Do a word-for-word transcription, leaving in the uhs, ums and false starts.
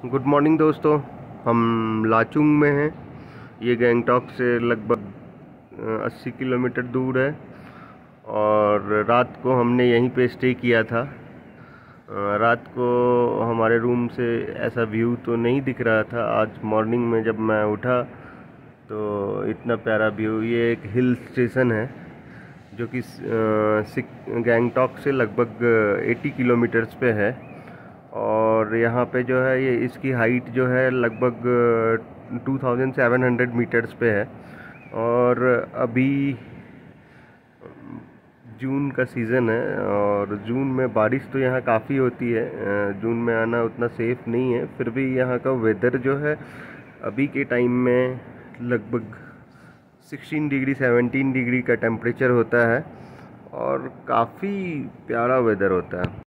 Good morning दोस्तों। हम लाचुंग में हैं। ये गैंगटॉक से लगभग अस्सी किलोमीटर दूर है और रात को हमने यहीं पे स्टे किया था। अ, रात को हमारे रूम से ऐसा व्यू तो नहीं दिख रहा था। आज मॉर्निंग में जब मैं उठा तो इतना प्यारा व्यू। ये एक हिल स्टेशन है जो कि गैंगटॉक से लगभग अस्सी किलोमीटर्स पे है और यहाँ पे जो है ये इसकी हाइट जो है लगभग two thousand seven hundred meters पे है। और अभी जून का सीज़न है और जून में बारिश तो यहाँ काफ़ी होती है। जून में आना उतना सेफ़ नहीं है, फिर भी यहाँ का वेदर जो है अभी के टाइम में लगभग सिक्सटीन डिग्री सेवनटीन डिग्री का टेम्परेचर होता है और काफ़ी प्यारा वेदर होता है।